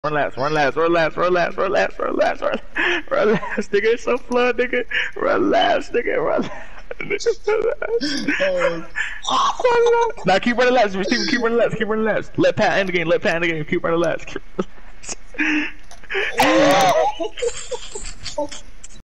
Relax, relax, relax, relax, relax, relax, relax, relax, nigga. It's a flood, nigga. Relax, nigga. Relax. Now keep running laps. Keep running laps. Keep running laps. Let Pat end the game. Let Pat end the game. Keep running laps.